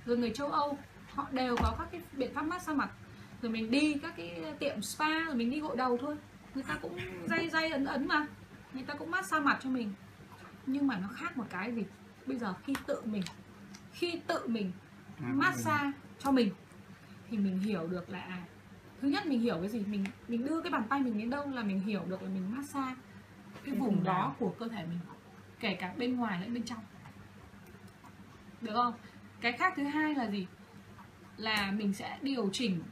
Rồi người châu Âu họ đều có các cái biện pháp massage mặt. Rồi mình đi các cái tiệm spa, rồi mình đi gội đầu thôi, người ta cũng day ấn ấn mà, người ta cũng massage mặt cho mình. Nhưng mà nó khác một cái gì, bây giờ khi tự mình massage cho mình thì mình hiểu được là thứ nhất mình hiểu cái gì, mình đưa cái bàn tay mình đến đâu là mình hiểu được là mình massage cái vùng đó của cơ thể mình, kể cả bên ngoài lẫn bên trong, được không? Cái khác thứ hai là gì, là mình sẽ điều chỉnh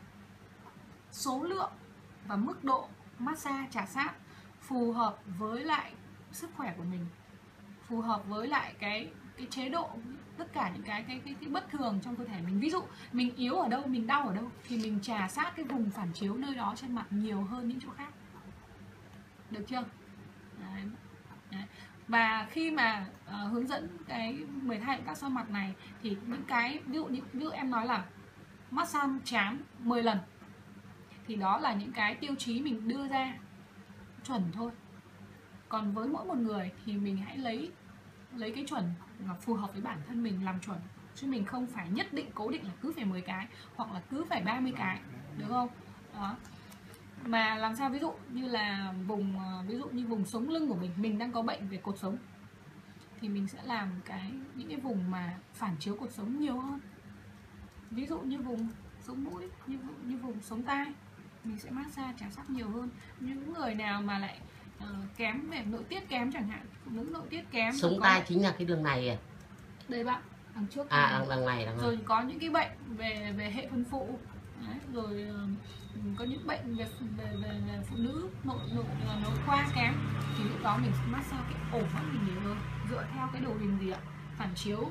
số lượng và mức độ massage chà sát phù hợp với lại sức khỏe của mình, phù hợp với lại cái chế độ, tất cả những cái bất thường trong cơ thể mình. Ví dụ mình yếu ở đâu, mình đau ở đâu thì mình chà sát cái vùng phản chiếu nơi đó trên mặt nhiều hơn những chỗ khác, được chưa? Đấy. Đấy. Và khi mà hướng dẫn cái 12 động tác xoa mặt này thì những cái ví dụ em nói là massage trán 10 lần thì đó là những cái tiêu chí mình đưa ra chuẩn thôi. Còn với mỗi một người thì mình hãy lấy cái chuẩn mà phù hợp với bản thân mình làm chuẩn, chứ mình không phải nhất định cố định là cứ phải 10 cái hoặc là cứ phải 30 cái, được không? Đó. Mà làm sao ví dụ như là vùng sống lưng của mình đang có bệnh về cột sống thì mình sẽ làm những cái vùng mà phản chiếu cột sống nhiều hơn. Ví dụ như vùng sống mũi, như vùng sống tai mình sẽ massage chà sát nhiều hơn. Những người nào mà lại kém về nội tiết kém chẳng hạn, phụ nữ nội tiết kém, sống tai chính là cái đường này à? Đây bạn, đằng trước đằng này. Rồi có những cái bệnh về hệ phân phụ. Đấy, rồi có những bệnh về phụ nữ nội khoa kém thì lúc đó mình sẽ massage cái ổ mắt mình nhiều hơn, dựa theo cái đồ hình gì ạ, phản chiếu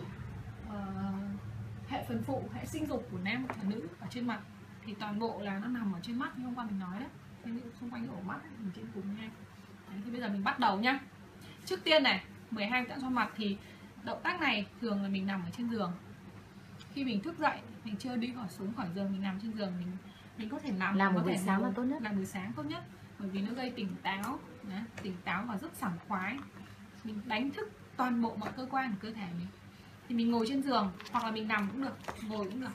hệ phân phụ, hệ sinh dục của nam và nữ ở trên mặt thì toàn bộ là nó nằm ở trên mắt như hôm qua mình nói đấy, xung quanh ổ mắt mình trên cùng nha. Đấy, thì bây giờ mình bắt đầu nhá. Trước tiên này, 12 động tác xoa mặt thì động tác này thường là mình nằm ở trên giường. Khi mình thức dậy, mình chưa đi khỏi giường, mình nằm trên giường, mình có thể nằm làm buổi sáng là tốt nhất. Làm buổi sáng tốt nhất, bởi vì nó gây tỉnh táo, tỉnh táo và rất sảng khoái. Mình đánh thức toàn bộ mọi cơ quan của cơ thể mình. Thì mình ngồi trên giường hoặc là mình nằm cũng được, ngồi cũng được.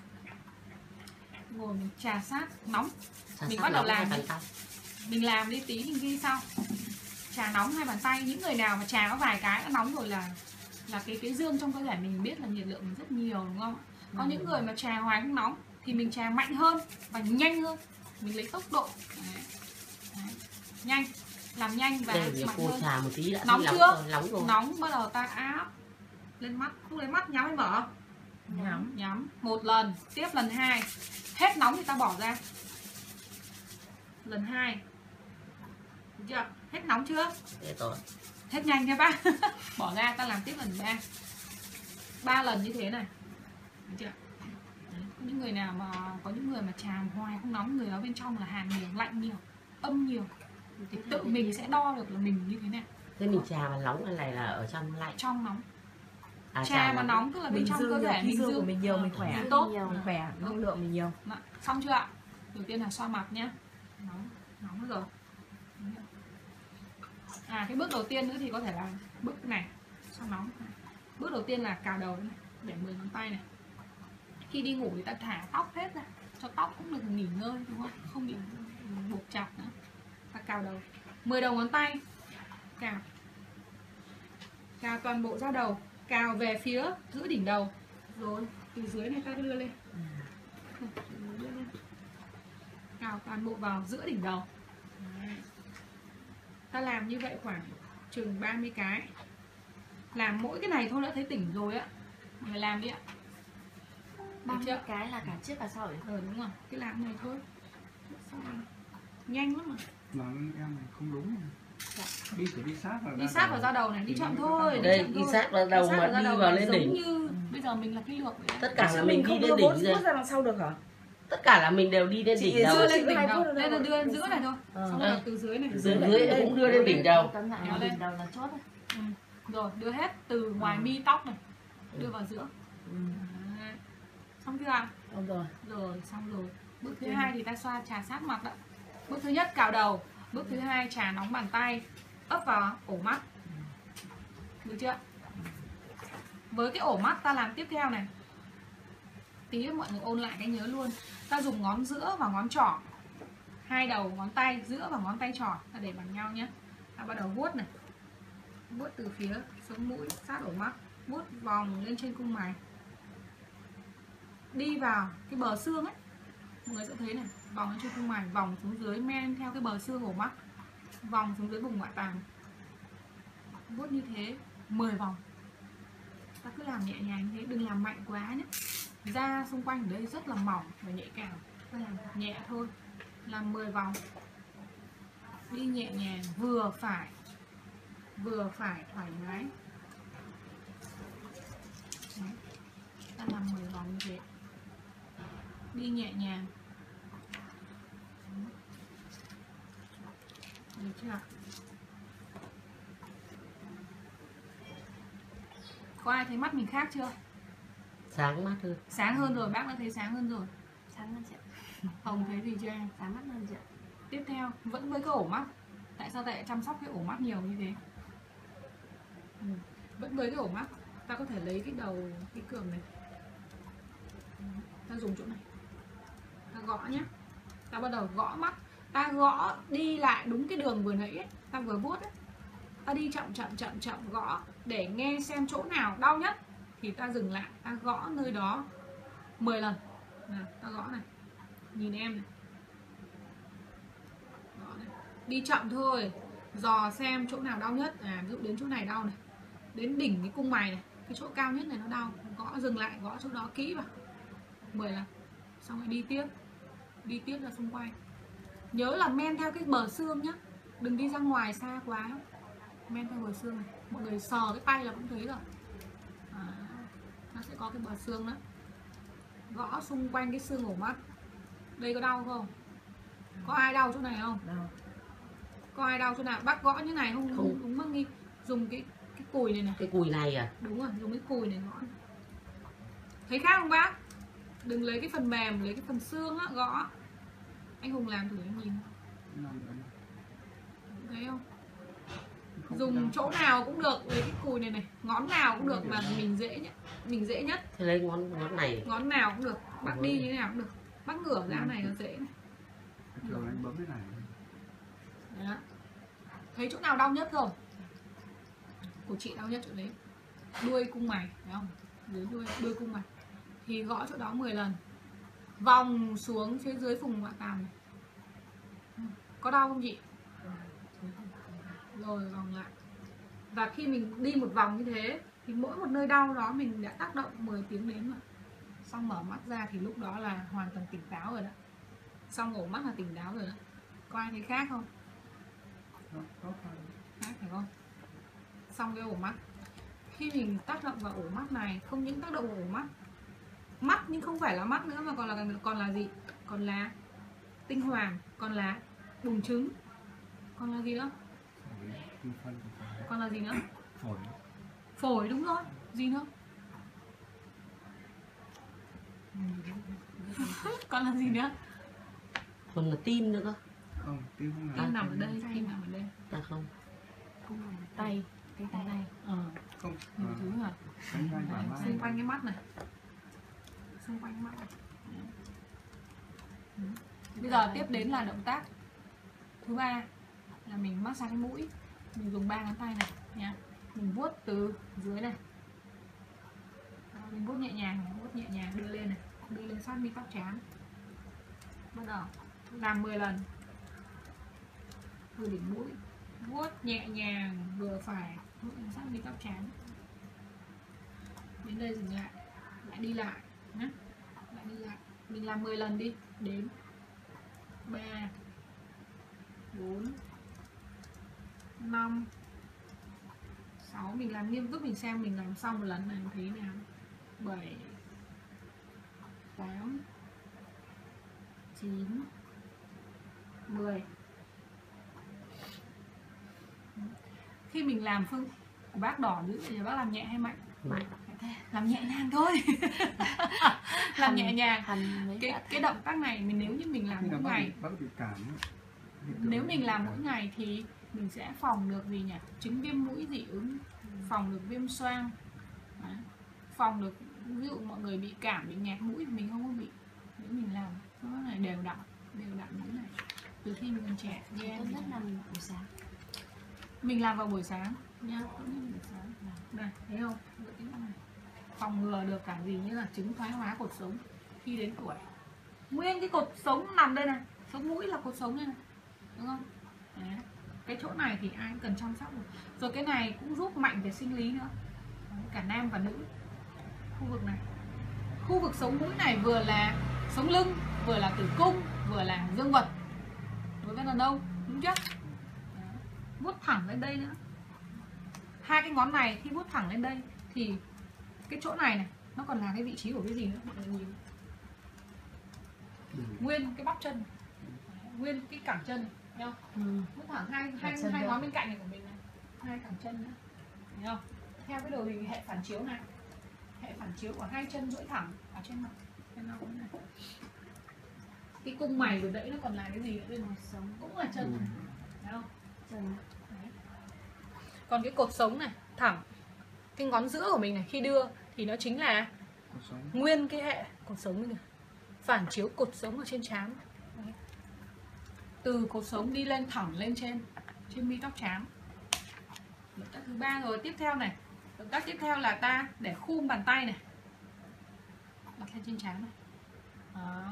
Ngồi mình chà sát nóng. Mình bắt đầu làm. Mình làm đi tí mình ghi sau. Chà nóng hai bàn tay. Những người nào mà chà có vài cái đã nóng rồi là cái dương trong cơ thể mình biết là nhiệt lượng mình rất nhiều, đúng không? Có những người mà chà hoài không nóng thì mình chà mạnh hơn và nhanh hơn. Mình lấy tốc độ. Đấy. Đấy. Nhanh, làm nhanh và mạnh hơn. Chà một tí đã nóng chưa? Nóng rồi. Nóng bắt đầu ta áp lên mắt. Lúc đấy mắt nhắm hay mở? Nhắm. Một lần, tiếp lần 2. Hết nóng thì ta bỏ ra. Lần 2. Được chưa? Hết nóng chưa? Hết nhanh nha bác. Bỏ ra, ta làm tiếp lần 3. 3 lần như thế này. Được chưa? Đấy. Có những người mà chà hoài không nóng, người đó bên trong là hàn nhiều, lạnh nhiều, âm nhiều. Thì tự mình sẽ đo được là mình như thế nào. Thế mình chà mà nóng cái này là ở trong lạnh? Trong nóng. Chà mà nóng tức là bên trong cơ thể mình dương của mình nhiều, mình khỏe, tốt, mình khỏe, năng lượng mình nhiều. Xong chưa ạ? Đầu tiên là xoa mặt nhé. Nóng rồi. Cái bước đầu tiên nữa thì có thể là bước này, xoa nóng. Bước đầu tiên là cào đầu này, để 10 ngón tay này. Khi đi ngủ thì ta thả tóc hết ra, cho tóc cũng được nghỉ ngơi, đúng không? Không bị buộc chặt nữa. Ta cào đầu. 10 đầu ngón tay cào. Cào toàn bộ da đầu, cào về phía giữa đỉnh đầu. Rồi từ dưới này ta đưa lên. Cào toàn bộ vào giữa đỉnh đầu. Ta làm như vậy khoảng chừng 30 cái. Làm mỗi cái này thôi đã thấy tỉnh rồi á. Mọi người làm đi ạ. 30 cái là cả trước cả sau ấy. Đúng rồi, cái làm này thôi. Nhanh lắm mà. Làm em này không đúng rồi. Đi sát vào da đầu này, đi chậm thôi. Đây, đi sát vào đầu mà đi vào lên đỉnh. Như bây giờ mình là cái lược vậy. Tất cả là mình đi lên đỉnh rồi. ra đằng sau được hả? Tất cả là mình đều đi lên đỉnh đầu. Lên đỉnh đầu. Đây là đưa lên giữa này thôi. Xong rồi từ dưới này. Dưới cũng đưa lên đỉnh đầu. Đỉnh đầu là chốt rồi. Rồi, đưa hết từ ngoài mi tóc này. Đưa vào giữa. Xong chưa ạ? Xong rồi. Rồi, xong rồi. Bước thứ 2 thì ta xoa chà sát mặt ạ. Bước thứ nhất cào đầu. Bước thứ 2 chà nóng bàn tay, ấp vào ổ mắt. Được chưa? Với cái ổ mắt ta làm tiếp theo này. Tí nữa mọi người ôn lại cái nhớ luôn. Ta dùng ngón giữa và ngón trỏ, hai đầu ngón tay giữa và ngón tay trỏ ta để bằng nhau nhé. Ta bắt đầu vuốt này, vuốt từ phía sống mũi sát ổ mắt, vuốt vòng lên trên cung mày, đi vào cái bờ xương ấy, mọi người sẽ thấy này, vòng lên trên cung mày, vòng xuống dưới men theo cái bờ xương ổ mắt, vòng xuống dưới vùng ngoại tàng, vuốt như thế 10 vòng. Ta cứ làm nhẹ nhàng như thế, đừng làm mạnh quá nhé. Da xung quanh ở đây rất là mỏng và nhạy cảm, ta làm nhẹ thôi, làm 10 vòng, đi nhẹ nhàng, vừa phải thoải mái. Đấy. Ta làm 10 vòng như thế, đi nhẹ nhàng. Được chưa? Có ai thấy mắt mình khác chưa? Sáng mắt hơn. Sáng hơn rồi, bác đã thấy sáng hơn rồi. Sáng hơn chị ạ. Hồng thấy gì chưa em? Sáng mắt hơn chị ạ. Tiếp theo, vẫn với cái ổ mắt. Tại sao lại chăm sóc cái ổ mắt nhiều như thế? Vẫn với cái ổ mắt, ta có thể lấy cái đầu cái cườm này, ta dùng chỗ này, ta gõ nhé. Ta bắt đầu gõ mắt, ta gõ đi lại đúng cái đường vừa nãy ấy, ta vừa vuốt ấy. Ta đi chậm gõ để nghe xem chỗ nào đau nhất thì ta dừng lại, ta gõ nơi đó 10 lần. Nào, ta gõ này, nhìn em này, gõ này. Đi chậm thôi, dò xem chỗ nào đau nhất. Ví dụ đến chỗ này đau này, đến đỉnh cái cung mày này, cái chỗ cao nhất này nó đau, gõ dừng lại, gõ chỗ đó kỹ vào 10 lần, xong rồi đi tiếp ra xung quanh. Nhớ là men theo cái bờ xương nhá, đừng đi ra ngoài xa quá, men theo bờ xương này. Mọi người sờ cái tay là cũng thấy rồi, nó sẽ có cái bờ xương đó. Gõ xung quanh cái xương ổ mắt. Đây có đau không? Có ai đau chỗ này không? Đau. Có ai đau chỗ nào? Bác gõ như này không? Đúng bác Nghi. Dùng cái cùi này này. Cái cùi này à? Đúng rồi, dùng cái cùi này gõ. Thấy khác không bác? Đừng lấy cái phần mềm, lấy cái phần xương á, gõ. Anh Hùng làm thử em nhìn. Thấy không? Dùng chỗ nào cũng được, lấy cái cùi này này, ngón nào cũng được mà mình dễ nhất. Thế lấy ngón này. Ngón nào cũng được, bác đi như thế nào cũng được. Bác ngửa ra này nó dễ này. Thường anh bấm cái này. Đó. Thấy chỗ nào đau nhất không? Của chị đau nhất chỗ đấy, đuôi cung mày, thấy không? Dưới đuôi cung mày thì gõ chỗ đó 10 lần, vòng xuống phía dưới vùng ngoại tàm này. Có đau không chị? Rồi vòng lại. Và khi mình đi một vòng như thế thì mỗi một nơi đau đó mình đã tác động 10 tiếng đến rồi. Xong mở mắt ra thì lúc đó là hoàn toàn tỉnh táo rồi đó. Xong ổ mắt là tỉnh táo rồi đó. Có ai thấy khác không? Khác phải không? Xong cái ổ mắt, khi mình tác động vào ổ mắt này, không những tác động vào ổ mắt nhưng không phải là mắt nữa mà còn là gì? Còn là tinh hoàn, còn là buồng trứng, còn là gì nữa? Còn là gì nữa? Phổi, đúng rồi. Gì nữa? Còn là gì nữa? Còn là tim nữa cơ. Không, tim không Tim nằm ở đây, tim nằm ở đây. Ta không. Tay, cái tay này. Không. Nhiều thứ hả? Xung quanh cái mắt này. Xung quanh cái mắt này. Bây giờ tiếp đến là động tác thứ 3 là mình massage cái mũi. Mình dùng 3 ngón tay này nha. Mình vuốt từ dưới này. Mình vuốt nhẹ nhàng, đưa lên này, đưa lên sát mi tóc trán. Bắt đầu làm 10 lần. Từ đỉnh mũi, vuốt nhẹ nhàng vừa phải, vuốt lên sát mi tóc trán. Đến đây dừng lại, lại đi lại nhé. Lại đi lại. Mình làm 10 lần đi, đếm 3 4 5 6. Mình làm nghiêm túc, mình xem mình làm xong một lần này mình thấy nào. 7 8 9 10. Khi mình làm phương của bác đỏ dữ thì bác làm nhẹ hay mạnh? Mạnh. Làm nhẹ nhàng thôi. Làm nhẹ nhàng. Cái động tác này nếu như mình làm mỗi ngày, nếu mình làm mỗi ngày thì mình sẽ phòng được gì nhỉ? Chứng viêm mũi dị ứng, phòng được viêm xoang, phòng được Ví dụ mọi người bị cảm, bị nghẹt mũi thì mình không có bị. Nếu mình làm nó này đều đặn như này. Từ khi mình còn trẻ Tốt nhất là mình buổi sáng. mình làm vào buổi sáng nha, tốt nhất là buổi sáng. Này, thấy không? Này. Phòng ngừa được cả gì như là chứng thoái hóa cột sống khi đến tuổi. Nguyên cái cột sống nằm đây này, sống mũi là cột sống đây này, đúng không? Đấy. Cái chỗ này thì ai cũng cần chăm sóc được. Rồi cái này cũng giúp mạnh về sinh lý nữa. Đấy, cả nam và nữ. Khu vực này, khu vực sống mũi này vừa là sống lưng, vừa là tử cung, vừa là dương vật đối với đàn ông, đúng chưa? Vuốt thẳng lên đây nữa. Hai cái ngón này khi vuốt thẳng lên đây thì cái chỗ này nó còn là cái vị trí của cái gì nữa mọi người nhìn. Nguyên cái bắp chân, nguyên cái cẳng chân, thấy không? Vuốt thẳng hai ngón bên cạnh này của mình này, hai cẳng chân nữa, thấy không? Theo cái đồ hình hệ phản chiếu này, hệ phản chiếu của hai chân duỗi thẳng ở trên mặt này. Cái cung mày vừa nãy nó còn là cái gì nữa bên ngoài sống cũng là chân này, thấy không? Chân. Đấy. Còn cái cột sống này thẳng, cái ngón giữa của mình này khi đưa thì nó chính là nguyên cái hệ cột sống này, phản chiếu cột sống ở trên trán. Từ cột sống đi lên thẳng lên trên mi tóc trán. Động tác thứ ba rồi. Tiếp theo này, động tác tiếp theo là ta để khum bàn tay này đặt lên trên trán này. Đó.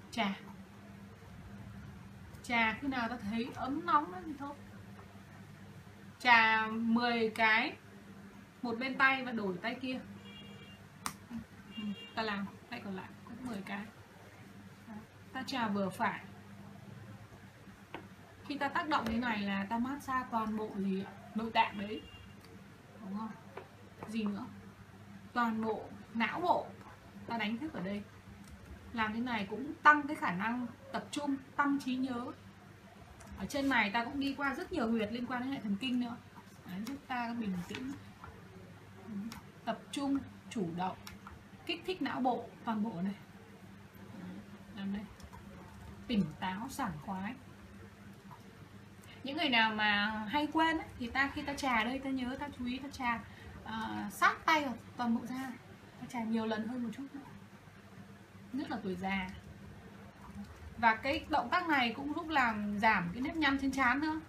Chà khi nào ta thấy ấm nóng thì thôi, chà 10 cái một bên tay và đổi tay kia. Ta làm tay còn lại cũng 10 cái. Ta chà vừa phải. Khi ta tác động thế này là ta massage toàn bộ gì ạ? Nội tạng đấy, đúng không? Gì nữa? Toàn bộ não bộ ta đánh thức ở đây. Làm thế này cũng tăng cái khả năng tập trung, tăng trí nhớ. Ở trên này ta cũng đi qua rất nhiều huyệt liên quan đến hệ thần kinh nữa. Đấy, giúp ta bình tĩnh, tập trung, chủ động, kích thích não bộ toàn bộ này. Làm đây, tỉnh táo, sảng khoái. Những người nào mà hay quên ấy, thì khi ta chà đây ta nhớ, ta chú ý ta chà sát tay vào toàn bộ da, ta chà nhiều lần hơn một chút nữa, nhất là tuổi già. Và cái động tác này cũng giúp làm giảm cái nếp nhăn trên trán nữa.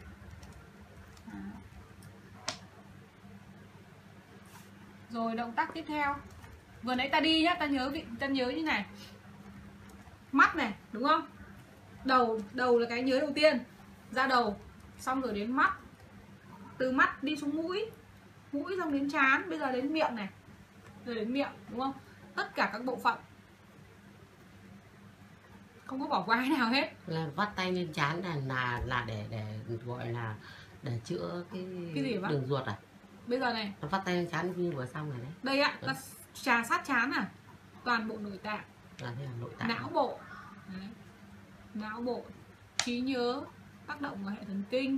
Rồi động tác tiếp theo, vừa nãy ta đi nhá, ta nhớ như này, mắt này, đúng không? Đầu là cái nhớ đầu tiên, ra đầu, xong rồi đến mắt, từ mắt đi xuống mũi xong đến trán, bây giờ đến miệng này, rồi đến miệng, đúng không? Tất cả các bộ phận, không có bỏ qua cái nào hết. Là vắt tay lên trán là để gọi là để chữa cái gì vậy? đường ruột à? Bây giờ này, nó vắt tay lên trán như vừa xong rồi đấy. đây ạ, ta trà sát trán à, toàn bộ nội tạng, là nội tạng, não bộ. Đấy. Não bộ, trí nhớ, tác động vào hệ thần kinh.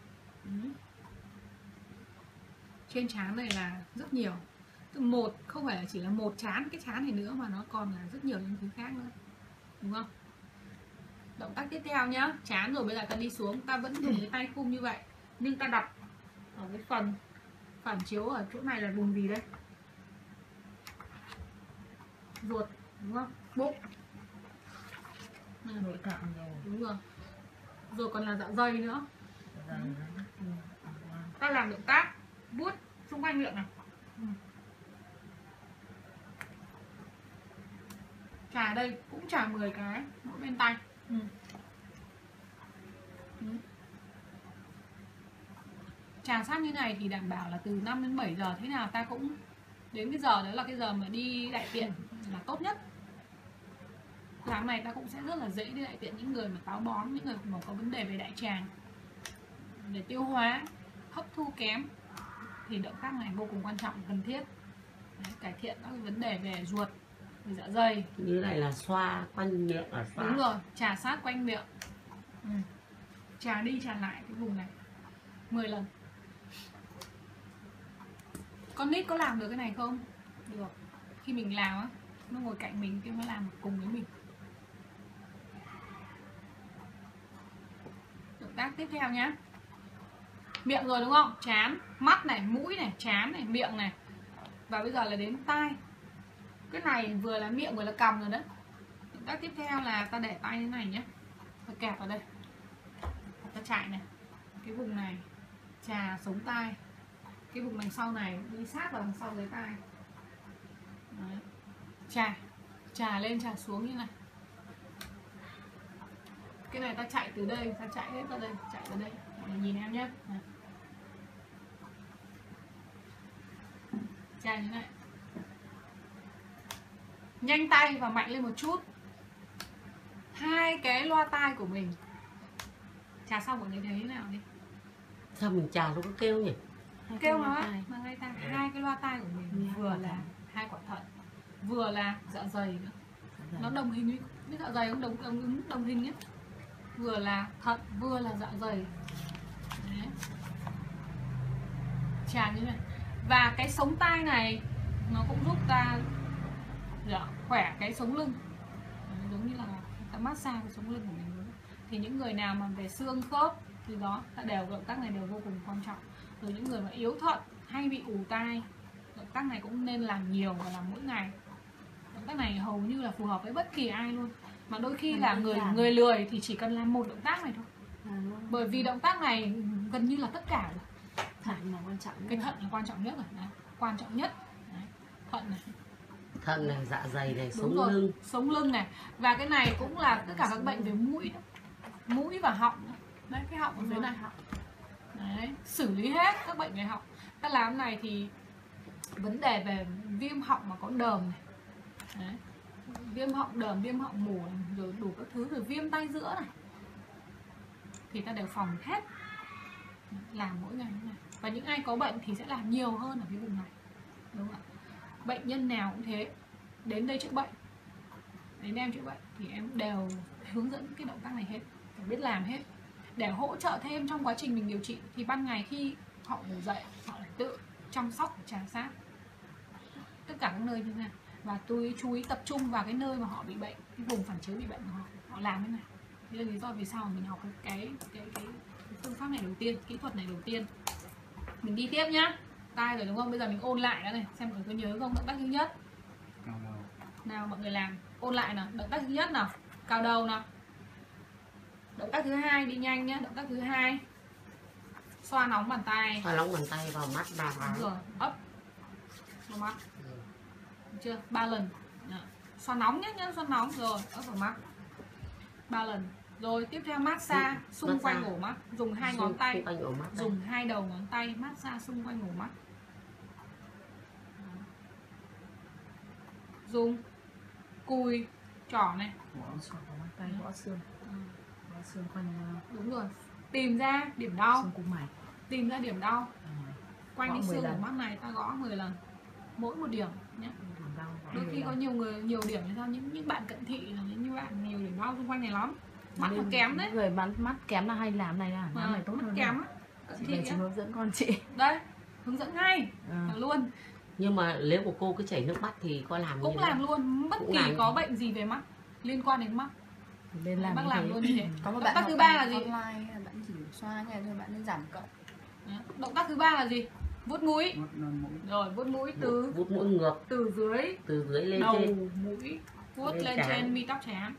Trên trán này là rất nhiều. Một, không phải là chỉ là một trán, cái trán này nữa mà nó còn là rất nhiều những thứ khác nữa, đúng không? Động tác tiếp theo nhá, trán rồi bây giờ ta đi xuống, ta vẫn dùng cái tay khum như vậy, nhưng ta đặt ở cái phần phản chiếu ở chỗ này là vùng gì đây? Ruột, đúng không? Bụng. Nội tạng rồi. Đúng rồi. Rồi còn là dạ dày nữa. Ta làm động tác vuốt xung quanh miệng này. Chà đây cũng chà 10 cái mỗi bên tay. Chà sát như này thì đảm bảo là từ 5 đến 7 giờ thế nào ta cũng đến cái giờ đó là cái giờ mà đi đại tiện là tốt nhất. Làm này ta cũng sẽ rất là dễ đi đại tiện, những người mà táo bón, những người mà có vấn đề về đại tràng, về tiêu hóa, hấp thu kém thì động tác này vô cùng quan trọng, cần thiết. Đấy, cải thiện các vấn đề về ruột, về dạ dày. như này là xoa quanh miệng ở xoa. Đúng rồi, trà sát quanh miệng. Trà đi trà lại cái vùng này 10 lần. Con nít có làm được cái này không? Được. Khi mình làm á, nó ngồi cạnh mình, kêu nó làm cùng với mình. Động tác tiếp theo nhá. Miệng rồi đúng không? Trán, mắt này, mũi này, trán này, miệng này. Và bây giờ là đến tai. Cái này vừa là miệng vừa là cằm rồi đấy. Động tác tiếp theo là ta để tay như này nhé, ta kẹp vào đây, ta chạy này, cái vùng này chà sống tay, cái vùng đằng sau này đi sát vào đằng sau dưới tay. Đấy. Chà lên chà xuống như này. Cái này ta chạy từ đây, ta chạy hết ra đây, chạy từ đây. Nhìn em nhé. Chà như này. Nhanh tay và mạnh lên một chút. Hai cái loa tai của mình. Chà xong mọi người thấy thế nào đi. Sao mình chà nó có kêu nhỉ? Kêu nó mà ngay tai. Hai cái loa tai của mình vừa là hai quả thận, vừa là dạ dày nữa. Nó đồng hình với dạ dày, đồng hình nhé. Vừa là thận, vừa là dạ dày. Đấy. Chà như này. Và cái sống tai này nó cũng giúp ta khỏe cái sống lưng. Giống như là ta massage cái sống lưng của mình luôn. Thì những người nào mà về xương khớp thì đó, ta đều động tác này đều vô cùng quan trọng. Rồi những người mà yếu thận hay bị ù tai, động tác này cũng nên làm nhiều và làm mỗi ngày. Động tác này hầu như là phù hợp với bất kỳ ai luôn. Mà đôi khi là người lười thì chỉ cần làm một động tác này thôi. Bởi vì động tác này gần như là tất cả rồi. Thận là quan trọng. Cái thận là quan trọng nhất rồi. Đấy. Quan trọng nhất. Đấy. Thận này. Thận này, dạ dày này, Đúng sống rồi. lưng. Sống lưng này. Và cái này cũng là tất cả các bệnh về mũi đó. Mũi và họng. Đấy, cái họng ở dưới này. Đấy, xử lý hết các bệnh về họng. Ta làm này thì vấn đề về viêm họng mà có đờm này. Đấy. Viêm họng đờm, viêm họng mù này, rồi đủ các thứ, rồi viêm tay giữa này thì ta đều phòng hết. Làm mỗi ngày như này. Và những ai có bệnh thì sẽ làm nhiều hơn ở cái vùng này. Đúng không ạ? Bệnh nhân nào cũng thế, đến đây chữa bệnh, đến em chữa bệnh thì em đều hướng dẫn cái động tác này hết, phải biết làm hết, để hỗ trợ thêm trong quá trình mình điều trị. Thì ban ngày khi họ ngủ dậy, họ lại tự chăm sóc và trà sát tất cả các nơi như thế này. Và tôi chú ý tập trung vào cái nơi mà họ bị bệnh, cái vùng phản chiếu bị bệnh của họ làm thế này. Đây là lý do vì sao mà mình học cái phương pháp này đầu tiên, kỹ thuật này đầu tiên. Mình đi tiếp nhá. Tai rồi đúng không? Bây giờ mình ôn lại cái này, xem mọi người có nhớ không? Động tác thứ nhất. Cào đầu. Nào mọi người làm, ôn lại nào. Động tác thứ nhất nào, cào đầu nào. Động tác thứ hai, đi nhanh nhá. Động tác thứ hai, xoa nóng bàn tay. Xoa nóng bàn tay vào mắt và Đúng rồi, ấp vào mắt. Được chưa? 3 lần. Đó. Xoa nóng nhé, xoa nóng rồi ấp vào mắt 3 lần. Rồi tiếp theo massage xung quanh ổ mắt, dùng hai ngón tay, dùng hai đầu ngón tay massage xung quanh ổ mắt. Dùng cùi trỏ này, Xoa vào mắt tay, gõ xương. Gõ xương quanh. Đúng rồi. Tìm ra điểm đau. Xương cung mày. Tìm ra điểm đau. Quanh Gõ cái 10 xương lần. của mắt này ta gõ 10 lần. Mỗi một điểm nhé. Đôi khi có nhiều người nhiều điểm thì sao, những bạn cận thị là những bạn nhiều điểm đau xung quanh này lắm. Mắt nó kém đấy. Người mắt kém là hay làm này là làm này tốt hơn. Kém á. Cận thị Chị hướng dẫn con chị. Đây, hướng dẫn ngay luôn. Nhưng mà nếu của cô cứ chảy nước mắt thì có làm cũng làm luôn, bất kỳ có bệnh gì về mắt liên quan đến mắt nên làm bác làm luôn như thế. Có một Động bạn tác thứ ba là gì? online, bạn chỉ xoa nhẹ thôi, bạn nên giảm cộng. Động tác thứ ba là gì? Vuốt mũi. Rồi vuốt mũi từ vuốt mũi ngược, từ dưới lên đầu trên mũi vuốt lên trên mi tóc trán.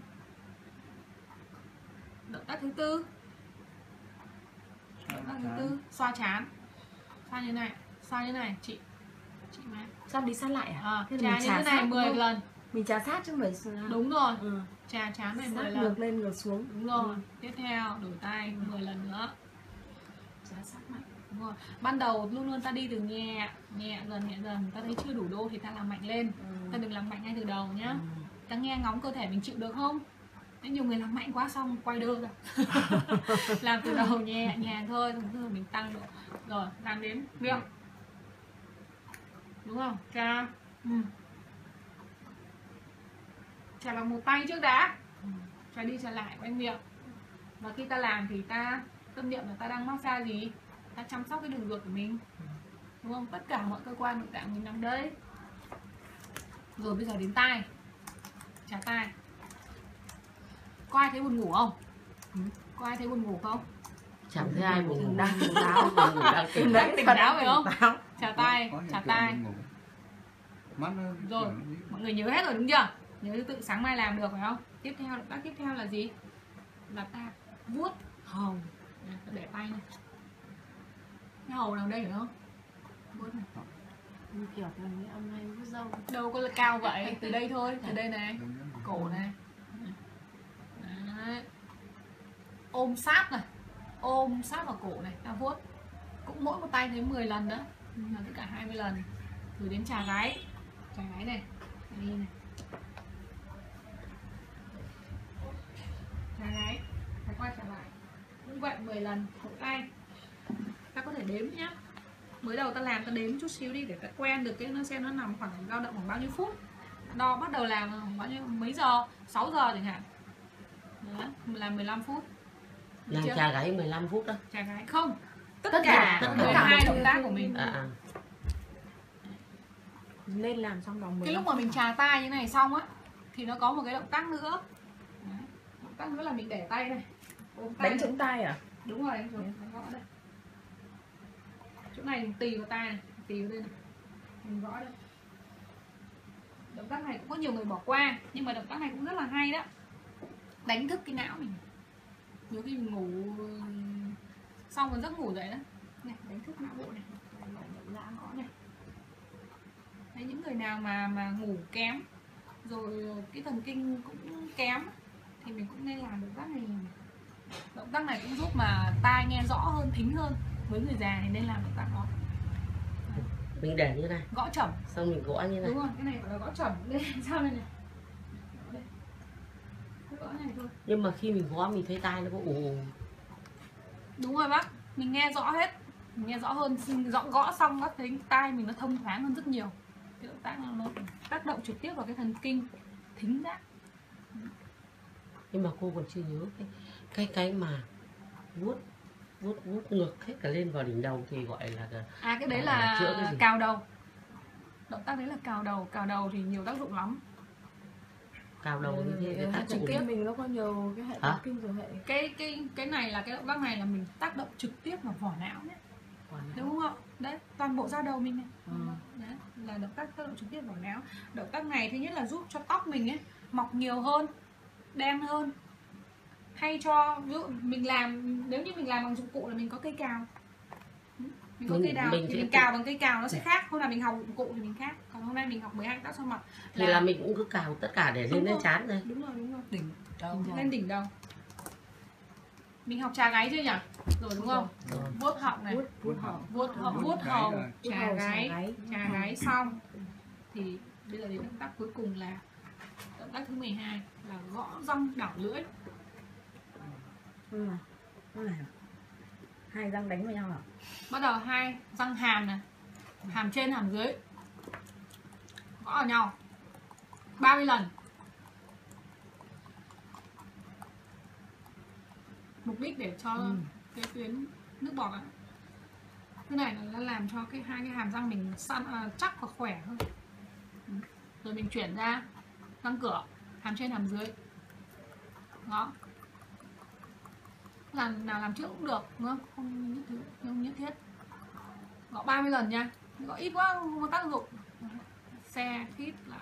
Động tác thứ tư, động tác thứ tư, xoa trán. Xoa như này, chị Mai. Sao đi sát lại à? Trà như thế này 10 lần. Mình trà sát chứ không phải. Đúng rồi. Trà trán này 10 lần. Ngược lên ngược xuống. Đúng rồi. Tiếp theo đổi tay 10 lần nữa. Trà sát mạnh. Đúng rồi. Ban đầu luôn luôn ta đi từ nhẹ dần, ta thấy chưa đủ đô thì ta làm mạnh lên. Ta đừng làm mạnh ngay từ đầu nhá. Ta nghe ngóng cơ thể mình chịu được không? Thế nhiều người làm mạnh quá xong quay đơ ra. Làm từ đầu nhẹ nhàng thôi, rồi mình tăng độ. Rồi, làm đến miệng. Đúng không? Trà. Trà bằng một tay trước đã. Trà đi trà lại quanh miệng. Và khi ta làm thì ta tâm niệm là ta đang massage gì? Ta chăm sóc cái đường ruột của mình. Đúng không? Tất cả mọi cơ quan nội tạng mình nằm đây. Rồi bây giờ đến tai. Trà tai. Có ai thấy buồn ngủ không? Có ai thấy buồn ngủ không? Chẳng thấy ai buồn ngủ. Đang tỉnh táo phải không? Trà tai. Mắt nó Rồi, mọi người nhớ hết rồi đúng chưa? Nhớ thứ tự sáng mai làm được phải không? Tiếp theo, động tác tiếp theo là gì? Là ta vuốt hầu. Này, ta để tay này. Cái hầu nào đây phải không? Vuốt này. Như kiểu là mấy ông hay vuốt râu. Đâu có là cao vậy, từ đây thôi, từ đây này, cổ này. Đấy. Ôm sát này, ôm sát vào cổ này, ta vuốt. Cũng mỗi một tay thấy 10 lần đó, là tất cả 20 lần. Rồi đến trà gáy này, đi này. Trà gáy, phải quay trở lại. Cũng vậy 10 lần, mỗi tay. Ta có thể đếm nhá. Mới đầu ta làm ta đếm chút xíu đi để ta quen được cái nó xem nó nằm khoảng dao động khoảng bao nhiêu phút. Đo bắt đầu làm bao nhiêu mấy giờ, 6 giờ chẳng hạn. Đó, làm 15 phút. Làm trà gáy 15 phút đó. Trà gáy không. Tất cả 12 động tác của mình. Lên làm xong vòng 15. Cái lúc mà mình trà tay như này xong á thì nó có một cái động tác nữa. Đấy. Động tác nữa là mình để tay này. Đánh trúng tay à? Đúng rồi, đánh trúng. Gõ đây. Chỗ này mình tì vào tay này, tì vào đây này. Mình gõ đây. Động tác này cũng có nhiều người bỏ qua, nhưng mà động tác này cũng rất là hay đó. Đánh thức cái não mình. Nhiều khi mình ngủ xong một giấc ngủ dậy đó. Này, đánh thức não bộ này. Gõ này. Đấy, những người nào mà ngủ kém rồi cái thần kinh cũng kém thì mình cũng nên làm động tác này. Động tác này cũng giúp mà tai nghe rõ hơn, thính hơn. Với người già thì nên làm động tác đó. Mình để như này, Gõ chẩm. xong mình gõ như này. Đúng rồi, cái này gọi là gõ chẩm. Đây sao đây này. Đây. Cứ gõ này thôi. Nhưng mà khi mình gõ mình thấy tai nó có ù. Đúng rồi bác, mình nghe rõ hết. Mình nghe rõ hơn, gõ xong bác thấy tai mình nó thông thoáng hơn rất nhiều. Cái động tác nó tác động trực tiếp vào cái thần kinh thính giác. Nhưng mà cô còn chưa nhớ cái mà vuốt ngược hết cả lên vào đỉnh đầu thì gọi là cái đấy là cào đầu. Động tác đấy là cào đầu thì nhiều tác dụng lắm. Cào đầu như thế để tác Trực dụng tiếp mình nó có nhiều cái hệ thần kinh rồi hệ. Cái này là cái động tác này là mình tác động trực tiếp vào vỏ não nhé. Đúng không ạ? Đấy, toàn bộ da đầu mình này. Đấy, là động tác tác động trực tiếp vào não. Động tác này thứ nhất là giúp cho tóc mình ấy mọc nhiều hơn, đen hơn. Hay cho ví dụ mình làm, nếu như mình làm bằng dụng cụ là mình có cây cào. Mình có cây đào thì mình cào bằng cây cào nó sẽ khác. Hôm nào mình học dụng cụ thì mình khác. Còn hôm nay mình học 12 tác xoa mặt thì là mình cũng cứ cào tất cả để lên trán này. Đúng rồi. Đỉnh đầu. Lên đỉnh đầu. Mình học trà gáy chưa nhỉ? Rồi đúng không? Vuốt họng này, vuốt hầu, trà gáy xong thì bây giờ đến động tác cuối cùng là động tác thứ 12 là gõ răng đảo lưỡi. Hai răng đánh vào nhau hả? Bắt đầu hai răng hàm này, hàm trên hàm dưới gõ vào nhau 30 lần. Mục đích để cho cái tuyến nước bọt ấy. Cái này là làm cho hai cái hàm răng mình chắc và khỏe hơn. Rồi mình chuyển ra răng cửa, hàm trên hàm dưới. Đó. Làm nào làm trước cũng được, đúng không? Không nhất thiết. Gõ 30 lần nha. Gõ ít quá không có tác dụng. Xe khít lại.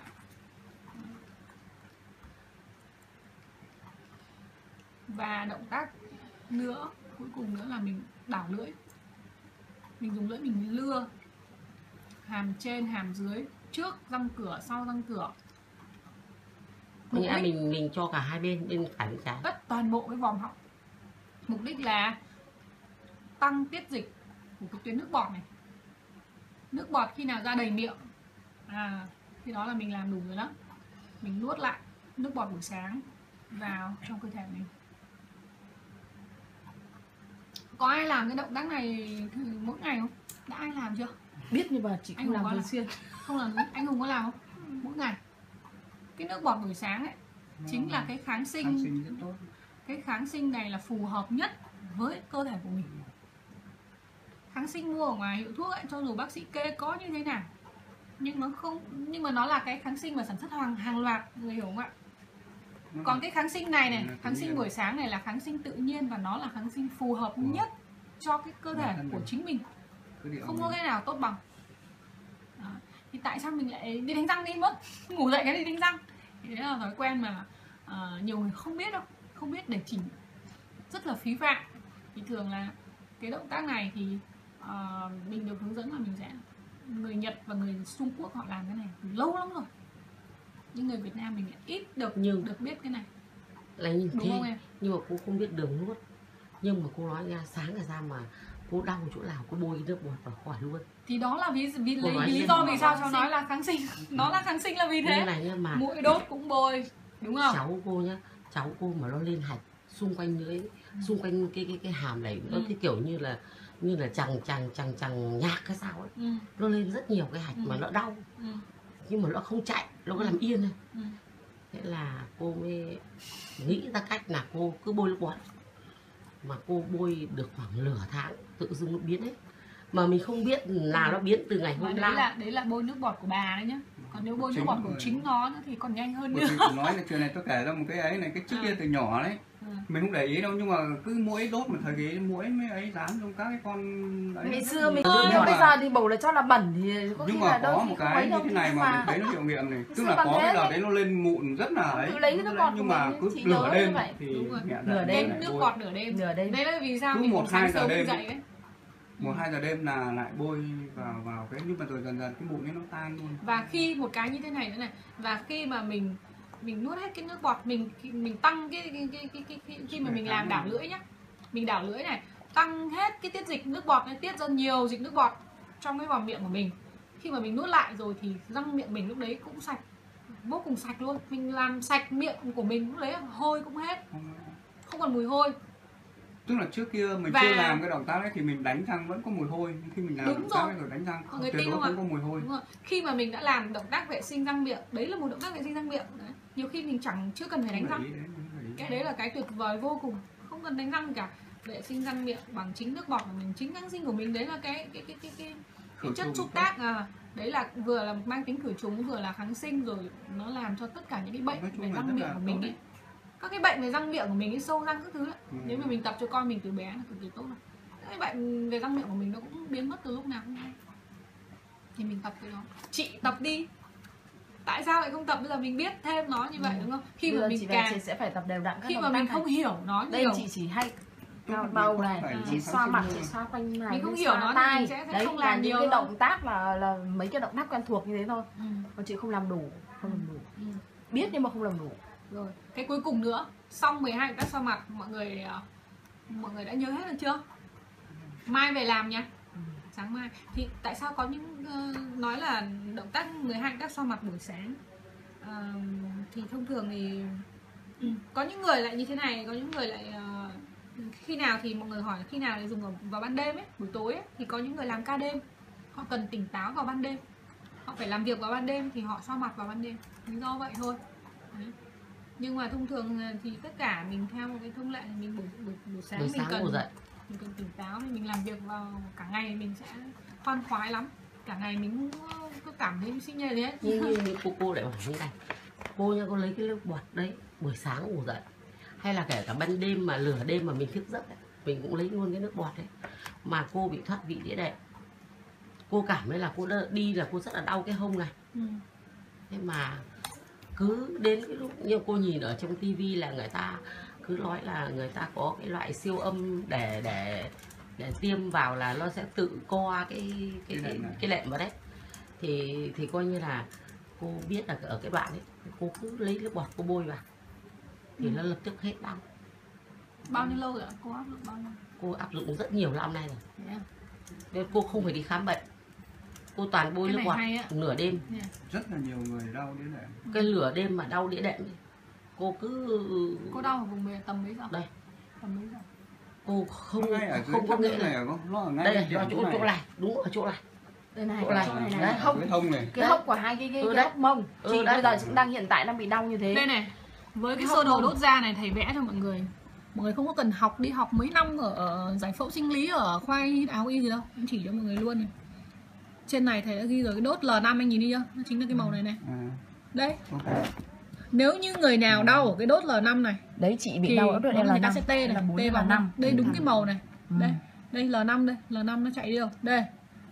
Và động tác nữa, cuối cùng nữa là mình đảo lưỡi. Mình dùng lưỡi mình lưa hàm trên hàm dưới, trước răng cửa, sau răng cửa. Mình cho cả hai bên phải bên trái. Tất toàn bộ cái vòm họng. Mục đích là tăng tiết dịch của cái tuyến nước bọt này. Nước bọt khi nào ra đầy miệng khi đó là mình làm đủ rồi đó. Mình nuốt lại nước bọt buổi sáng vào trong cơ thể mình. Có ai làm cái động tác này mỗi ngày không? Đã ai làm chưa? Biết nhưng mà chị anh không làm thường xuyên. Không làm, anh Hùng có làm không? Mỗi ngày. Cái nước bọt buổi sáng ấy chính là cái kháng sinh rất tốt. Cái kháng sinh này là phù hợp nhất với cơ thể của mình. Kháng sinh mua ở ngoài hiệu thuốc ấy, cho dù bác sĩ kê có như thế nào, nhưng mà nó là cái kháng sinh mà sản xuất hàng loạt, người hiểu không ạ? Còn cái kháng sinh này kháng sinh buổi sáng này là kháng sinh tự nhiên và nó là kháng sinh phù hợp nhất cho cái cơ thể của chính mình. Không có cái nào tốt bằng. Đó. thì tại sao mình lại đi đánh răng đi mất, ngủ dậy cái đi đánh răng. Thì đấy là thói quen mà nhiều người không biết đâu, không biết để chỉnh, rất là phí phạm. Thì thường là cái động tác này thì mình được hướng dẫn là mình sẽ, người Nhật và người Trung Quốc họ làm cái này lâu lắm rồi, nhưng người Việt Nam mình ít được biết cái này là như đúng thế. không em? Nhưng mà cô không biết đường nuốt, nhưng mà cô nói nha, sáng ra mà cô đau chỗ nào cô bôi cái nước bọt vào khỏi luôn. Thì đó là vì lý do vì sao cháu nói là kháng sinh. Nó là kháng sinh là vì thế. Này nha, mà mũi đốt cũng bôi, đúng không? Cháu cô nhá, cháu cô mà nó lên hạch xung quanh lưỡi, xung quanh cái hàm này, nó cái kiểu như là chẳng nhạc cái sao ấy. Nó lên rất nhiều cái hạch mà nó đau. Nhưng mà nó không chạy, nó cứ làm yên thôi. Thế là cô mới nghĩ ra cách là cô cứ bôi nước bọt. Mà cô bôi được khoảng nửa tháng tự dưng nó biến hết. Mà mình không biết là nó biến từ ngày hôm nay. Đấy là bôi nước bọt của bà đấy nhá. Còn nếu bôi nước bọt của chính nó nữa thì còn nhanh hơn nữa. Tôi nói là chuyện này tôi kể ra một cái ấy này, cái trước kia từ nhỏ đấy. Mình không để ý đâu, nhưng mà cứ mũi đốt một thời kỳ mũi mới ấy dán trong các cái con ấy. Ngày xưa mình nhưng bây giờ thì bảo là cho là bẩn thì có nhưng khi mà là đâu có một cái như thế này mà mình thấy nó hiệu nghiệm này, tức là có cái giờ đấy nó lên mụn rất là ấy, nhưng mà cứ nửa đêm thì nửa đêm nước bọt nửa đêm. Đây là vì sao cứ mình 1-2 giờ đêm dậy đấy. 1-2 giờ đêm là lại bôi vào cái, nhưng mà rồi dần dần cái mụn ấy nó tan luôn. Và khi một cái như thế này nữa này, và khi mà mình nuốt hết cái nước bọt, mình tăng cái khi mà mình làm đảo lưỡi nhá, mình đảo lưỡi này, tăng hết cái tiết dịch nước bọt này, tiết ra nhiều dịch nước bọt trong cái vòng miệng của mình. Khi mà mình nuốt lại rồi thì răng miệng mình lúc đấy cũng sạch, vô cùng sạch luôn. Mình làm sạch miệng của mình lúc đấy hôi cũng hết, không còn mùi hôi. Tức là trước kia mình chưa làm cái động tác đấy thì mình đánh răng vẫn có mùi hôi, khi mình làm động tác rồi đánh răng tuyệt đối không có mùi hôi. Đúng rồi. Khi mà mình đã làm động tác vệ sinh răng miệng, đấy là một động tác vệ sinh răng miệng đấy. Nhiều khi mình chưa cần phải đánh răng. Cái đấy là cái tuyệt vời vô cùng, không cần đánh răng cả. Vệ sinh răng miệng bằng chính nước bọt của mình, chính kháng sinh của mình, đấy là cái chất xúc tác đấy là vừa là mang tính khử trùng, vừa là kháng sinh, rồi nó làm cho tất cả những cái bệnh về răng miệng của mình ấy. Các cái bệnh về răng miệng của mình ấy, sâu răng các thứ ấy. Nếu mà mình tập cho con mình từ bé là cực kỳ tốt rồi. Cái bệnh về răng miệng của mình nó cũng biến mất từ lúc nào không hay. Thì mình tập cái đó. Chị tập đi. Tại sao lại không tập? Bây giờ mình biết thêm nó như vậy đúng không? Khi mà mình chị sẽ phải tập đều đặn các khi mà mình không hiểu nó đây chị chỉ hay cao đầu này, chị xoa mặt, chị xoa quanh này, mình không hiểu nó thì mình sẽ không làm nhiều cái động tác là mấy cái động tác quen thuộc như thế thôi. Còn chị không làm đủ, biết nhưng mà không làm đủ. Rồi, cái cuối cùng nữa, xong 12 động tác xoa mặt, mọi người đã nhớ hết rồi chưa? Mai về làm nha. Sáng mai. Thì tại sao có những nói là động tác 12 động tác xoa mặt buổi sáng? Thì thông thường thì có những người lại như thế này, có những người lại khi nào thì mọi người hỏi là khi nào để dùng vào ban đêm ấy, buổi tối ấy, thì có những người làm ca đêm, họ cần tỉnh táo vào ban đêm, họ phải làm việc vào ban đêm thì họ xoa mặt vào ban đêm, lý do vậy thôi. Đấy. Nhưng mà thông thường thì tất cả mình theo một cái thông lệ là mình buổi sáng mình cần tỉnh táo, thì mình làm việc vào cả ngày mình sẽ khoan khoái lắm, cả ngày mình cứ cảm thấy sinh nhật đấy. Như cô lại bảo như này, cô nha, cô lấy cái nước bọt đấy buổi sáng ngủ dậy, hay là kể cả ban đêm mà lửa đêm mà mình thức giấc ấy, mình cũng lấy luôn cái nước bọt đấy. Mà cô bị thoát vị đĩa đệm, cô cảm thấy là cô đi là cô rất là đau cái hông này. Thế mà cứ đến cái lúc như cô nhìn ở trong tivi là người ta cứ nói là người ta có cái loại siêu âm để tiêm vào là nó sẽ tự co cái lệm vào đấy. Thì coi như là cô biết là ở cái đoạn ấy, cô cứ lấy nước bọt cô bôi vào thì nó lập tức hết đau. Bao nhiêu lâu rồi cô áp dụng bao nhiêu? Cô áp dụng rất nhiều năm nay rồi. Nên cô không phải đi khám bệnh, cô toàn bôi nước bọt nửa đêm. Rất là nhiều người đau đĩa đệm. Cái lửa đêm mà đau đĩa đệm cô đau ở vùng tầm mấy giờ? Đây. Tầm mấy giờ? Cô không có nghĩa là nó ở ngay đây là chỗ này, đúng ở chỗ này. Đây này, chỗ này. Đấy, hốc này. Cái hốc của hai cái hốc mông. Chị bây giờ cũng đang hiện tại đang bị đau như thế. Đây này, với cái sơ đồ đốt da này thầy vẽ cho mọi người. Mọi người không có cần đi học mấy năm ở giải phẫu sinh lý ở khoa áo y gì đâu, em chỉ cho mọi người luôn này. Trên này thầy đã ghi rồi, cái đốt L5 anh nhìn đi chưa? Nó chính là cái màu này này. Đây. Nếu như người nào đau ở cái đốt L5 này, đấy chị bị đau ở đốt L5. Người ta sẽ tê này, tê vào 5. Đây đúng cái màu này. Đây, đây L5 đây, L5 nó chạy đi đâu? Đây.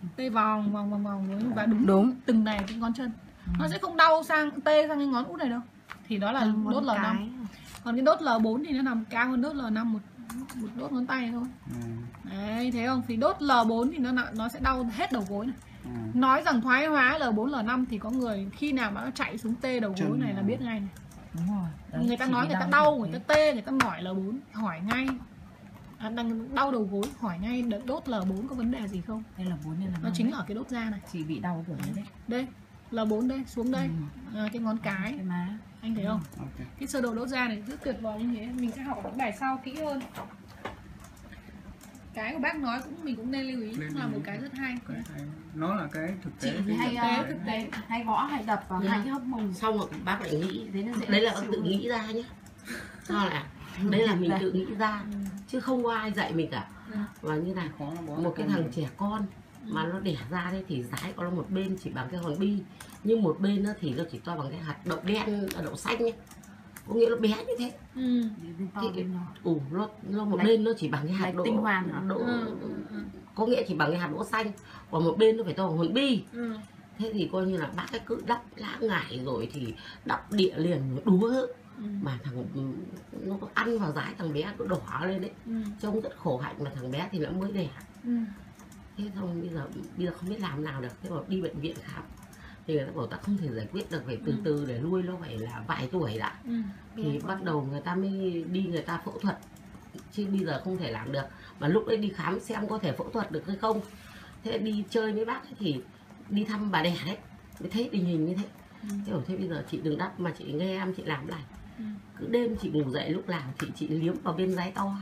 tê vòng và đúng từng này cái ngón chân. Nó sẽ không đau sang tê sang cái ngón út này đâu. Thì đó là đốt L5. Còn cái đốt L4 thì nó nằm cao hơn đốt L5 một đốt ngón tay thôi. Đấy, thấy không? Thì đốt L4 thì nó sẽ đau hết đầu gối này. Nói rằng thoái hóa L4 L5 thì có người khi nào mà nó chạy xuống tê đầu gối này là biết ngay này. Đúng rồi. Đấy, người ta nói người ta đau, người ta tê, người ta mỏi L4 hỏi ngay. Đang đau đầu gối hỏi ngay đốt L4 có vấn đề gì không? Đây là 4 nên là nó chính là ở cái đốt da này. chị bị đau kiểu đấy. Đây L4 đây xuống đây. Cái ngón cái má anh thấy không? Cái sơ đồ đốt da này rất tuyệt vời như thế. Mình sẽ học ở những bài sau kỹ hơn. Cái của bác nói mình cũng nên lưu ý, cũng là một cái rất hay. Nó là cái thực tế. Chị thì hay gõ hay đập vào hai cái hốc mồm. Xong rồi bác lại nghĩ đấy là tự nghĩ ra nhé. Sao lại đấy là mình tự nghĩ ra chứ không có ai dạy mình cả. Và như này một cái thằng trẻ con mà nó đẻ ra đấy thì dái có một bên chỉ bằng cái hòn bi, nhưng một bên thì nó chỉ to bằng cái hạt đậu đen, đậu xanh ấy. Có nghĩa nó bé như thế. Nó một bên nó chỉ bằng cái hạt đỗ tinh hoàn có nghĩa chỉ bằng cái hạt đỗ xanh, còn một bên nó phải to bằng hòn bi. Thế thì coi như là bác ấy cứ đắp lá ngải rồi thì đắp địa liền đúa mà thằng nó có ăn vào dái thằng bé cứ đỏ lên đấy, trông rất khổ hạnh, mà thằng bé thì nó mới đẻ. Thế xong bây giờ không biết làm nào được, thế bảo đi bệnh viện khám thì người ta bảo ta không thể giải quyết được, phải từ từ để nuôi nó phải là vài tuổi đã. Thì bắt đầu người ta mới đi người ta phẫu thuật, chứ bây giờ không thể làm được. Mà lúc đấy đi khám xem có thể phẫu thuật được hay không. Thế đi chơi với bác ấy thì đi thăm bà đẻ đấy mới thấy tình hình như thế. Thế bây giờ chị đừng đắp mà chị nghe em chị làm này. Cứ đêm chị ngủ dậy lúc nào chị liếm vào bên dái to,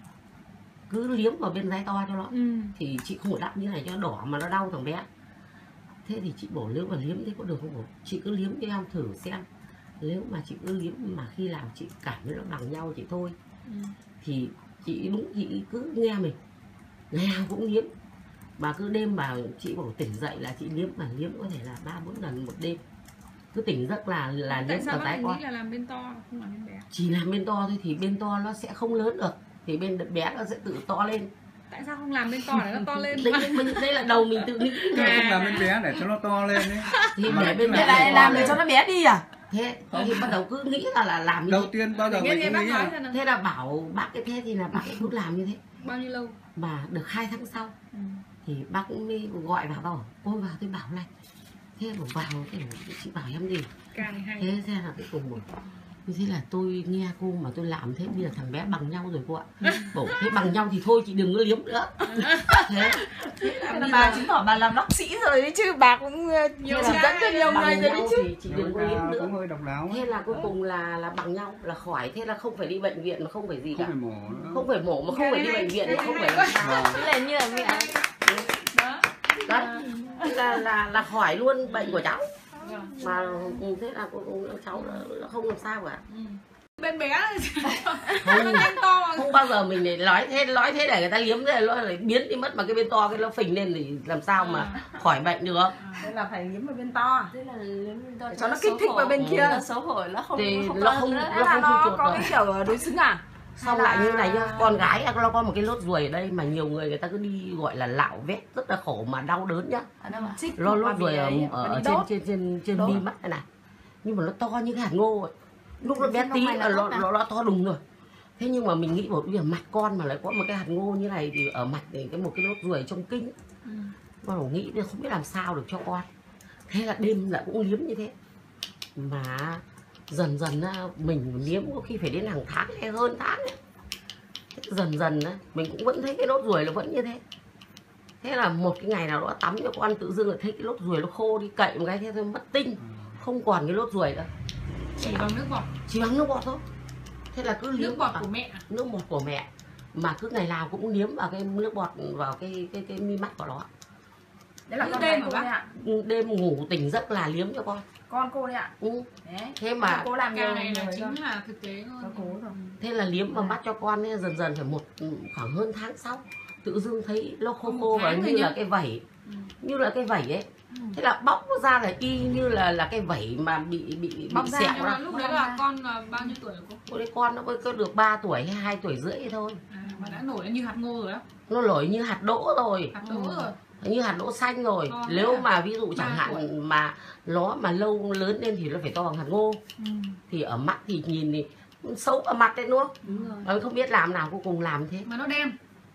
cứ liếm vào bên dái to cho nó. Thì chị không phải đắp như này cho nó đỏ mà nó đau thằng bé. Thế thì chị bảo nếu mà liếm thế có được không? Chị cứ liếm cho em thử xem. Nếu mà chị cứ liếm mà khi làm chị cảm thấy nó bằng nhau chị thôi. Thì chị đúng chị cứ nghe mình, ngày nào cũng liếm. Mà cứ đêm mà chị bảo tỉnh dậy là chị liếm, mà liếm có thể là 3-4 lần một đêm. Cứ tỉnh giấc là liếm vào tái con. Nghĩ là làm bên to không làm bên bé? Chỉ làm bên to thôi thì bên to nó sẽ không lớn được, thì bên bé nó sẽ tự to lên. Tại sao không làm bên to để nó to lên? Đây là đầu mình tự nghĩ. Không làm bên bé để cho nó to lên ấy. Thì để bên bé lại làm để cho nó bé đi à? Thế thì bắt đầu cứ nghĩ là làm như đầu thế. tiên bao giờ mình cứ nghĩ là thế là bảo bác cái thế thì là bác cứ làm như thế. Bao nhiêu lâu? Mà được 2 tháng sau thì bác cũng mới gọi vào ôi vào tôi bảo này. Thế bảo vào thế chị bảo em gì? Càng hay. Thế là cái cùng một. Thế là tôi nghe cô mà tôi làm thế bây giờ thằng bé bằng nhau rồi cô ạ. Bảo thế bằng nhau thì thôi chị đừng có liếm nữa. Thế là bà chứng tỏ bà làm bác sĩ rồi đấy chứ, bà cũng nhiều chỉ dẫn cho nhiều người rồi đấy chứ. Chị đừng có liếm nữa. Cũng hơi độc đáo. Thế là cuối cùng là bằng nhau là khỏi, thế là không phải đi bệnh viện mà không phải gì cả. Không phải mổ mà không phải đi bệnh viện mà không phải thế là như là mẹ đó là khỏi luôn bệnh của cháu. Mà thế là cháu nó không làm sao cả. Bên bé nó nhanh to mà. Không bao giờ mình để nói thế để người ta liếm thế nó lại biến đi mất, mà cái bên to cái nó phình lên thì làm sao mà khỏi bệnh được. Thế là phải liếm vào bên to. Thế là liếm bên to cho nó kích thích vào bên kia. Nó xấu hổ, nó không thì không nó không có cái kiểu đối xứng à? Xong lại như này nhá, con gái nó có một cái lốt ruồi ở đây mà nhiều người ta cứ đi gọi là lạo vét rất là khổ mà đau đớn nhá. Nó lốt ruồi ở trên mi mắt này, nhưng mà nó to như cái hạt ngô ấy. Lúc nó bé tí là nó to đùng rồi. Thế nhưng mà mình nghĩ bảo bây giờ mặt con mà lại có một cái hạt ngô như này thì ở mặt thì một cái lốt ruồi trong kinh. Mà nghĩ không biết làm sao được cho con. Thế là đêm lại cũng liếm như thế. Mà dần dần mình liếm có khi phải đến hàng tháng hay hơn tháng ấy. Dần dần mình cũng vẫn thấy cái lốt ruồi nó vẫn như thế. Thế là một cái ngày nào đó tắm cho con tự dưng lại thấy cái lốt ruồi nó khô đi, cậy một cái thế thôi mất tinh, không còn cái lốt ruồi nữa. Chỉ bằng nước bọt. Chỉ bằng nước bọt thôi. Thế là cứ liếm nước bọt của mẹ. Nước bọt của mẹ. Mà cứ ngày nào cũng liếm vào cái nước bọt vào cái mi mắt của nó. Đấy là con đêm của bác ạ. Đêm ngủ tỉnh giấc là liếm cho con. Con cô đấy ạ. Đấy. Thế mà cô làm cái này là chính là thực tế luôn. Thế là liếm vào mắt cho con ấy, dần dần phải khoảng hơn tháng sau tự dưng thấy nó khô và như là cái vẩy. Như là cái vẩy ấy. Thế là bóc nó ra là y như là cái vẩy mà bị sẹo ra. Lúc đấy là con là bao nhiêu tuổi cô? Cô đấy con nó có được 3 tuổi hay 2 tuổi rưỡi thôi. Mà đã nổi như hạt ngô rồi đó. Nó nổi như hạt đỗ rồi. Hạt đỗ rồi. như hạt đỗ xanh rồi. Nếu mà ví dụ chẳng hạn mà nó mà lâu lớn lên thì nó phải to bằng hạt ngô. Thì ở mắt thì nhìn thì xấu ở mặt đấy, đúng không? Mà mình không biết làm nào, cuối cùng làm thế mà nó đen,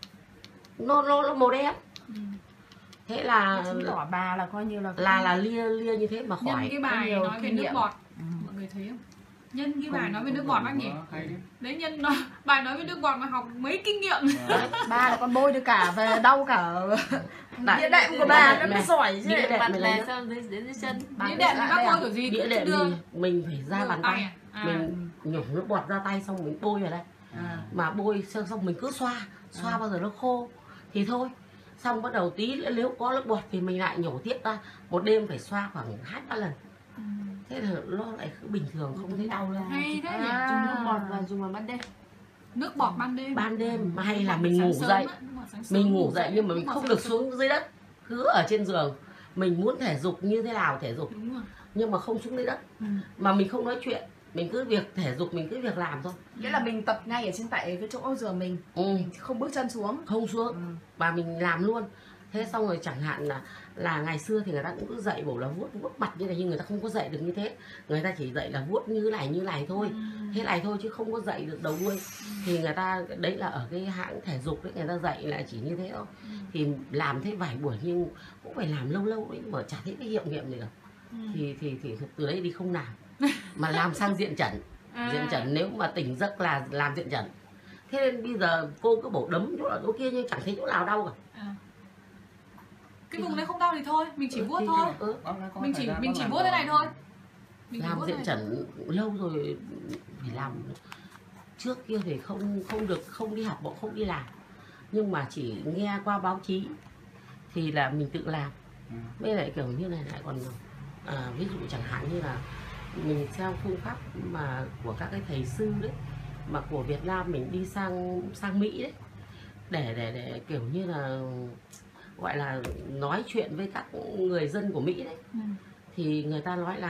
nó màu đen. Thế là chứng tỏ bà là coi như là lia như thế mà nhân khỏi. cái bài nói về nước bọt, mọi người thấy không? Nhân cái bài nói về nước bọt bác nhỉ? Đấy, nhân nó bài nói về nước bọt mà học mấy kinh nghiệm. Ba là con bôi được cả về đau cả đĩa đệm của bà nó mới giỏi chứ. Mặt là sao đến dưới chân. Đĩa đệm thì bác bôi kiểu gì? Đĩa đệm thì mình phải ra bàn tay, mình nhổ nước bọt ra tay xong mình bôi vào đây. Mà bôi xong mình cứ xoa bao giờ nó khô thì thôi. Xong bắt đầu tí nữa nếu có nước bọt thì mình lại nhổ tiếp ra. Một đêm phải xoa khoảng 2-3 lần. Thế là nó lại cứ bình thường, không thấy đau nữa. Hay thế nhỉ? Dùng nước bọt và dùng vào ban đêm. Nước bọt ban đêm Mà hay là mình ngủ dậy. Mình ngủ dậy nhưng mà mình không được xuống dưới đất, cứ ở trên giường. Mình muốn thể dục như thế nào thể dục, nhưng mà không xuống dưới đất. Mà mình không nói chuyện, mình cứ việc thể dục, mình cứ việc làm thôi. Nghĩa là mình tập ngay ở trên tại cái chỗ giường mình, mình không bước chân xuống. Không xuống, và mình làm luôn. Thế xong rồi chẳng hạn là ngày xưa thì người ta cũng cứ dạy bảo là vuốt mặt như này, nhưng người ta không có dạy được như thế. Người ta chỉ dạy là vuốt như này thôi. Thế này thôi chứ không có dạy được đầu đuôi. Thì người ta, đấy là ở cái hãng thể dục đấy, người ta dạy là chỉ như thế thôi. Thì làm thế vài buổi nhưng cũng phải làm lâu đấy, mà chả thấy cái hiệu nghiệm gì cả. Thì từ đấy đi không làm, mà làm sang diện chẩn. Diện chẩn nếu mà tỉnh giấc là làm diện chẩn. Thế nên bây giờ cô cứ bổ đấm chỗ nào chỗ kia nhưng chẳng thấy chỗ nào đau cả. Cái vùng đấy không đau thì thôi, mình chỉ vuốt thôi. Mình chỉ vuốt thế này thôi. Làm diện chẩn lâu rồi phải làm. Trước kia thì không được, không đi học bộ, không đi làm. Nhưng mà chỉ nghe qua báo chí thì là mình tự làm. Với lại kiểu như này lại còn ví dụ chẳng hạn như là mình xem phương pháp mà của các cái thầy sư đấy, mà của Việt Nam mình đi sang Mỹ đấy, để kiểu như là gọi là nói chuyện với các người dân của Mỹ đấy. Thì người ta nói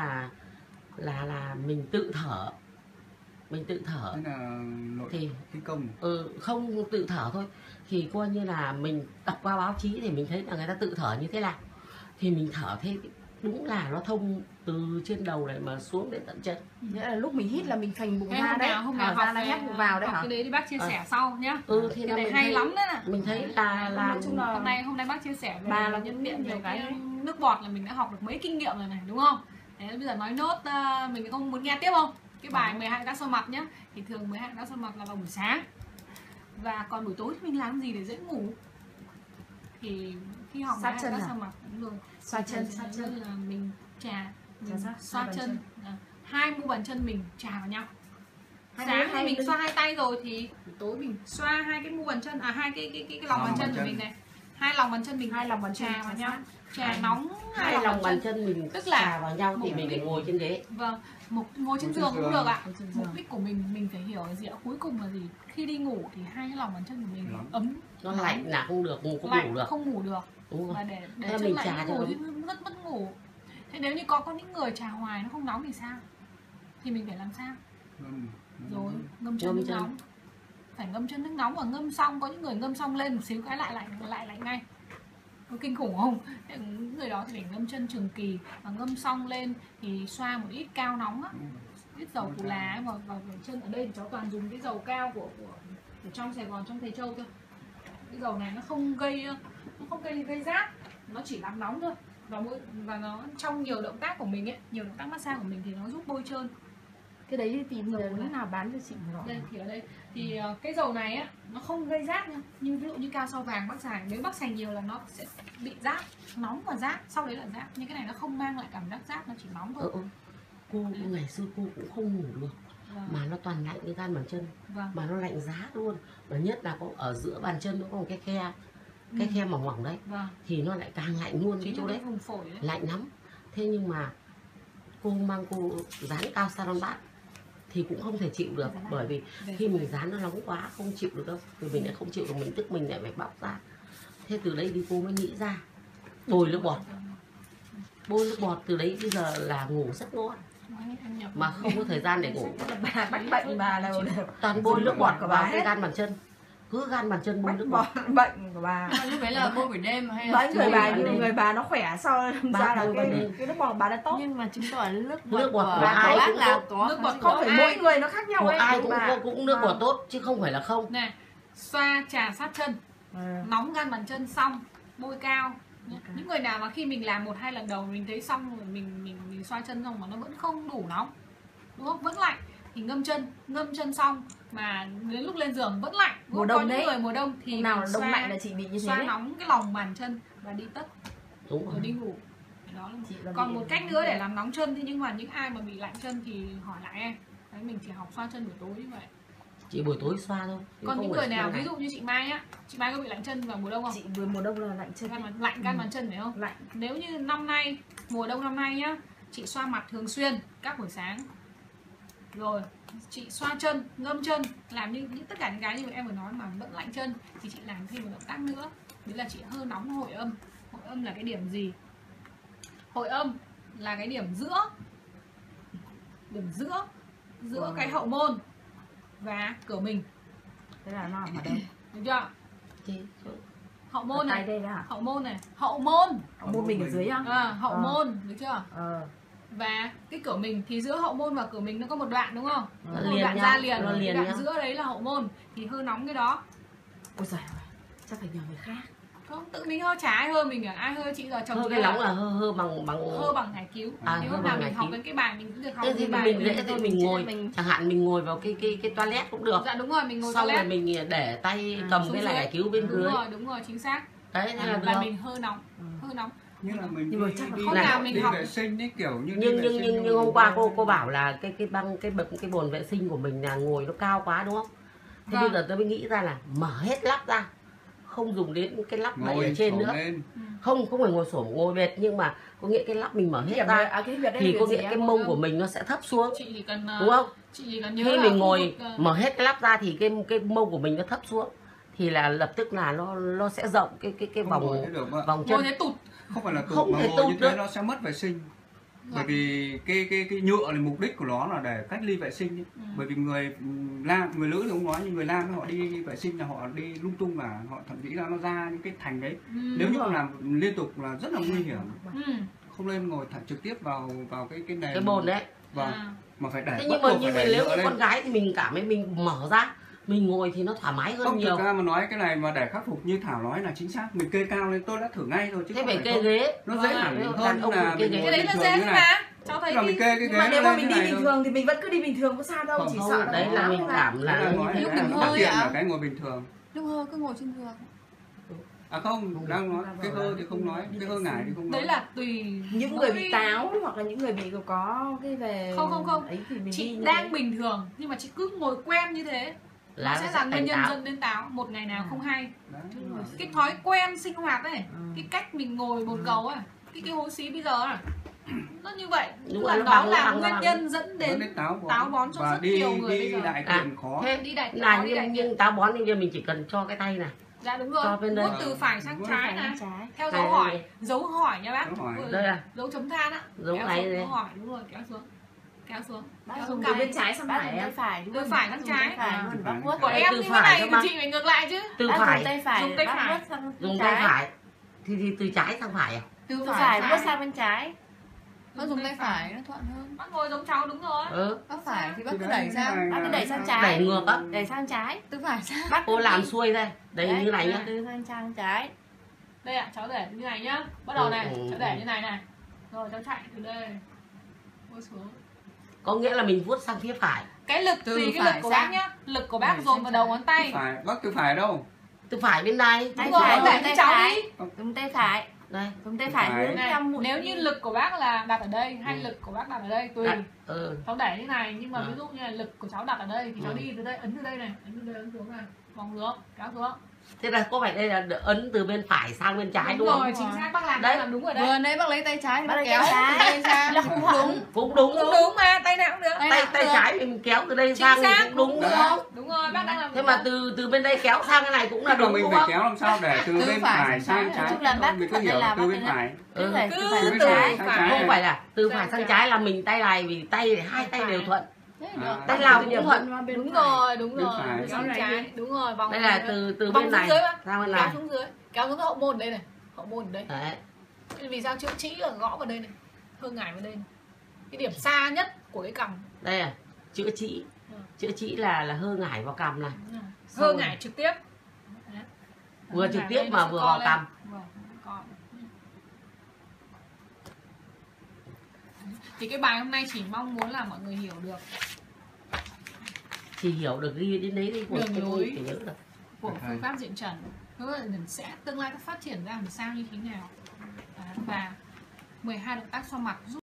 là mình tự thở. Mình tự thở. Thế là nội thì khí công. Không tự thở thôi. Thì coi như là mình đọc qua báo chí thì mình thấy là người ta tự thở như thế nào. Thì mình thở thế đúng là nó thông từ trên đầu này mà xuống đến tận chân. Nghĩa là lúc mình hít là mình phành bụng ra đấy, hôm nào thở ra là hét bụng vào đấy hả? Cái đấy thì bác chia sẻ sau nhá. Thì cái này hay lắm đấy nè. Mình thấy là nói chung là hôm nay bác chia sẻ về bà là nhân cũng tiện nhiều về cái cái nước bọt là mình đã học được mấy kinh nghiệm rồi này, đúng không? Thế bây giờ nói nốt, mình không muốn nghe tiếp không? Cái bài 12 tác sơ mặt nhá. Thì thường 12 tác sơ mặt là vào buổi sáng. Và còn buổi tối thì mình làm gì để dễ ngủ? Thì khi học 12 tác sơ mặt đúng rồi. Xoa chân là mình xoa chân. 2 mu bàn chân mình chà vào nhau. Sáng thì mình xoa 2 tay rồi thì tối mình xoa 2 cái mu bàn chân, 2 cái lòng bàn chân của mình này. 2 lòng bàn chân mình chà vào nhau. Chà nóng 2 lòng bàn chân mình tức là chà vào nhau thì mình phải ngồi trên ghế. Vâng, ngồi trên giường cũng được ạ. Mục đích của mình phải hiểu là gì ạ? Cuối cùng là gì? Khi đi ngủ thì 2 cái lòng bàn chân của mình ấm. Nó lạnh là không được, không ngủ được. Không ngủ được. Và để chân mình lạnh ngủ thì mất ngủ. Thế nếu như có những người trà hoài nó không nóng thì sao? Thì mình phải làm sao? Rồi, ngâm chân nước nóng. Phải ngâm chân nước nóng, và ngâm xong có những người ngâm xong lên một xíu cái lại ngay. Có kinh khủng không? Những người đó thì phải ngâm chân trường kỳ, và ngâm xong lên thì xoa một ít cao nóng á, ít dầu củ lá vào chân. Ở đây thì cháu toàn dùng cái dầu cao của trong Sài Gòn, trong Thầy Châu thôi. Cái dầu này nó không gây rát, nó chỉ làm nóng thôi. Và nó trong nhiều động tác của mình ấy, nhiều động tác massage của mình thì nó giúp bôi trơn. Cái đấy thì tìm dầu nào bán cho chị rõ. Đây thì ở đây thì cái dầu này á nó không gây rát nha. Nhưng ví dụ như cao sao vàng bác xài, nếu bác xài nhiều là nó sẽ bị rát, nóng và rát, sau đấy là rát. Nhưng cái này nó không mang lại cảm giác rát, nó chỉ nóng thôi. Cô ngày xưa cô cũng không ngủ được. Mà nó toàn lạnh cái gan bàn chân. Mà nó lạnh giá luôn. Và nhất là có ở giữa bàn chân nó có một cái khe mỏng mỏng đấy. Thì nó lại càng lạnh luôn cái chỗ đấy. Vùng phổi đấy. Lạnh lắm. Thế nhưng mà cô dán cao salon bát thì cũng không thể chịu được. Bởi vì khi mình dán nó nóng quá không chịu được đâu. Vì mình lại không chịu được, mình tức mình lại phải bóc ra. Thế từ đấy thì cô mới nghĩ ra bôi nước bọt. Bôi nước bọt từ đấy bây giờ là ngủ rất ngon. Mà không có thời gian để ngủ. Bà bách bệnh bà là toàn bôi nước bọt của bà cái gan bàn chân. cứ gan bàn chân bôi nước bỏ bọt. bệnh của bà. Như vậy là bôi buổi đêm hay là Đấy, người bà ban đêm. người bà nó khỏe sao Bà ra là bôi ban đêm. cái nước bọt của bà nó tốt. nhưng mà chứng tỏ nước Nước bọt của của ai bác cũng là tốt. có Nước bọt Không phải mỗi người nó khác nhau Của ấy. ai bà. cũng nước bọt tốt chứ không phải là không. Này, xoa trà sát chân, nóng gan bàn chân xong bôi cao. Những người nào mà khi mình làm 1-2 lần đầu mình thấy xong rồi mình xoa chân xong mà nó vẫn không đủ nóng, đúng không, vẫn lạnh, thì ngâm chân xong mà đến lúc lên giường vẫn lạnh. Mùa Có đông những đấy. người mùa đông thì Nào mình đông xoa- lạnh là chị bị như thế xoa đấy. nóng cái lòng bàn chân và đi tất Đúng rồi rồi. đi ngủ. Đó là Chị là còn bị- một cách nữa để làm nóng chân, thì nhưng mà những ai mà bị lạnh chân thì hỏi lại em. Đấy, mình chỉ học xoa chân buổi tối như vậy. Chỉ buổi tối xoa thôi. chứ Còn không những phải người nào ban ví ngày. dụ như chị Mai á, chị Mai có bị lạnh chân vào mùa đông không? Chị vừa mùa đông là lạnh chân. Lạnh gan bàn chân phải không? Lạnh. Nếu như năm nay, mùa đông năm nay nhá, chị xoa mặt thường xuyên các buổi sáng. Rồi, chị xoa chân, ngâm chân, làm như tất cả những cái như em vừa nói mà vẫn lạnh chân, thì chị làm thêm một động tác nữa. Đấy là chị hơi nóng hội âm. Hội âm là cái điểm gì? Hội âm là cái điểm giữa cái hậu môn và cửa mình, Thế là nó nằm ở đâu? được chưa? Chứ- Hậu Ở môn tay này, đây đó. hậu môn này, hậu môn, Môn mình ở dưới á. hậu môn, được chưa? Và cái cửa mình thì giữa hậu môn và cửa mình nó có một đoạn đúng không? Nó Một liền đoạn nhau, ra liền, nó cái liền đoạn nhau. giữa đấy là hậu môn, thì hơi nóng cái đó. Ôi giời ơi, chắc phải nhờ người khác. Không, tự mình hơi, chả ai hơi mình cả, ai hơi chị giờ chồng Hơ chị cái là nóng là hơ bằng hơ bằng giải cứu. À, Nếu hơ hôm bằng nào giải mình học cứu. cái bài mình cũng được học Thế cái thì bài. mình dễ thì mình ngồi, chẳng hạn mình ngồi vào cái toilet cũng được. Dạ đúng rồi, mình ngồi Xong rồi toilet. mình để tay cầm Xuống cái dưới. là giải cứu bên dưới. Đúng rồi, chính xác. Đấy thế là Và được. mình hơi nóng, hơi nóng. như là mình Nhưng mà chắc là đi hôm đi- nào mình đi học- vệ sinh ấy, kiểu như đi Nhưng vệ sinh nhưng hôm qua cô bảo là cái bồn vệ sinh của mình là ngồi nó cao quá đúng không? Thế Vâng. bây giờ tôi mới nghĩ ra là mở hết lắp ra, không dùng đến cái lắp này ở ngồi trên xổm nữa. lên. Không phải ngồi xổm ngồi bệt, nhưng mà có nghĩa cái lắp mình mở hết ra cái việc đấy thì là có gì nghĩa em? cái mông của mình nó sẽ thấp xuống, Chị chỉ cần đúng không? Chị chỉ cần nhớ Khi là mình khu ngồi vực, mở hết cái lắp ra thì cái mông của mình nó thấp xuống, thì là lập tức là nó sẽ rộng cái Không ngồi vòng thế được ạ. vòng chân. ngồi thế tụt. Không phải là tụt Không mà thể ngồi tụt như thế được. nó sẽ mất vệ sinh. Vâng. Bởi vì cái nhựa này mục đích của nó là để cách ly vệ sinh ấy. Bởi vì người nữ thì không nói, nhưng người nam họ đi vệ sinh là họ đi lung tung, là họ thậm chí là nó ra những cái thành đấy. Nếu như mà làm liên tục là rất là nguy hiểm. Không nên ngồi trực tiếp vào cái nền Cái bồn đấy. Vâng. Mà phải để Thế bắt nhưng mà buộc phải để nếu nhựa như lên. con gái thì mình cảm thấy mình mở ra, mình ngồi thì nó thoải mái hơn Không, nhiều. thực ra mà nói cái này mà để khắc phục như Thảo nói là chính xác. Mình kê cao lên tôi đã thử ngay rồi chứ Thế không phải phải kê không. ghế. Nó dễ Vâng, hẳn đàn hơn ông là kê mình ghế. ngồi Cái đấy bình là thường dễ như thôi này. mà. Cháu thấy Là mình đi. kê cái Nhưng ghế mà nếu mà lên mình thế đi này bình thôi. thường thì mình vẫn cứ đi bình thường, có sao đâu, Không, chỉ Không, sợ đấy là mình cảm là Đấy nói Lúc cái mình đặc hơi biệt ạ. là cái ngồi bình thường. Lúc hơi cứ ngồi trên giường. À không, đang nói cái hơ thì không nói, cái hơ ngải thì không nói. Đấy là tùy những người bị táo hoặc là những người bị có cái về Không. ấy thì mình Chị đi như đang thế. bình thường nhưng mà chị cứ ngồi quen như thế là nó sẽ nó là nguyên thành nhân táo. dẫn đến táo một ngày nào không hay. Đấy. Cái thói quen sinh hoạt ấy, cái cách mình ngồi bồn cầu ấy, cái hố xí bây giờ à, nó như vậy. Tức Đúng là rồi, nó đó bằng- là nó nguyên bằng- nhân dẫn Dẫn đến đến táo táo bón cho và rất nhiều người bây đi giờ. đại tiện khó. Thế Đi đại là đi đại nhưng táo bón thì mình chỉ cần cho cái tay này. dạ đúng cho rồi, bên đây. vuốt từ phải sang trái này, trái. theo Này, dấu hỏi, dấu hỏi nha bác. Dấu hỏi. Ừ, Đây à? dấu chấm than á, Dấu kéo này xuống, đây. dấu hỏi, đúng rồi, kéo xuống, Bác kéo dùng xuống từ cằm. bên trái sang Bác phải dùng tay em. phải Từ phải sang trái. Tay phải luôn, bác vuốt. Của Đây, em từ như thế phải này cơ của mà. chị phải ngược lại chứ. Từ Bác phải dùng tay phải, Dùng tay bác phải. vuốt sang dùng trái. tay phải thì từ trái sang phải à? Từ phải vuốt sang bên trái. Bác dùng tay phải nó thuận hơn. Bác ngồi giống cháu đúng rồi. Bác phải thì bác Thì cứ đấy, đẩy sang. cái này Bác cứ là- đẩy sang trái. Đẩy ngược á. Đẩy sang trái. Từ phải sang. Bác Cô cứ làm đi. xuôi đây, đây như này nhá. Từ sang trái. Đây ạ, cháu để như này nhá. Bắt đầu này, Ừ. cháu để như này này. Rồi cháu chạy từ đây. Vuốt xuống. Có nghĩa là mình vuốt sang phía phải. Cái lực Từ tùy cái lực phải của bác sang. nhá. Lực của bác Phải dồn sang vào đầu trái. ngón tay. Phải, bác từ phải đâu? Từ phải bên này. Tay Đúng rồi, phải, để dùng cho tay cháu phải. đi. Dùng tay phải. Đây. Dùng tay phải Phải. hướng Này, theo mũi. nếu như lực của bác là đặt ở đây hay Ừ. lực của bác đặt ở đây tùy. Đặt, ừ. Cháu đẩy như này nhưng mà Ừ. ví dụ như là lực của cháu đặt ở đây thì cháu Ừ. đi từ đây, ấn từ đây này, ấn từ đây, ấn xuống này, vòng xuống, kéo xuống. Thế là có phải đây là ấn từ bên phải sang bên trái đúng không? rồi, chính xác bác làm Đấy. làm đúng rồi đấy. Vừa nãy bác lấy tay trái thì Bác bác lấy kéo tay trái. tay sang. Là không đúng. Cũng đúng. Đúng đúng mà, tay nào cũng được. Tay trái mình kéo từ đây Chính sang thì xác, cũng đúng đúng Đấy. không? Đúng rồi, bác đang làm Thế mà từ bên đây kéo sang cái này cũng là Tức là đúng mình đúng phải không? kéo làm sao để từ Từ bên phải phải sang sang trái. trái. Tức là bác Mình cứ cứ thật hiểu là là từ bác bên thấy phải. Cứ Ừ. phải Cứ từ phải từ sang trái. sang phải. trái. Không phải là từ phải Sang sang trái. trái là mình tay này vì tay hai tay Phải. đều thuận. Thế Tay nào cũng nhập thuận. vào bên Đúng phải. rồi, đúng Bên rồi. phải. Kéo trái, đúng rồi, vòng Đây là này. từ Vòng bên xuống này dưới mà. sang bên Kéo này. xuống dưới, kéo xuống cái hậu môn đây này, hậu môn ở đây. Đấy. Vì sao chữa trĩ là gõ vào đây này, hơi ngải vào đây này. Cái điểm xa nhất của cái cằm. Đây à, chữa trĩ. Chữa trĩ là hơ ngải vào cằm này. Hơ ngải trực tiếp. Đấy. Vừa Hơ trực ngải tiếp đây nó mà sẽ vừa co vào lên. cằm. Vâng, co. Thì cái bài hôm nay chỉ mong muốn là mọi người hiểu được Chỉ hiểu được ghi đến đấy đi, Đường không lối. thể nhớ được. của phương pháp diện trần, sẽ tương lai nó phát triển ra làm sao như thế nào. Và 12 động tác xoa mặt giúp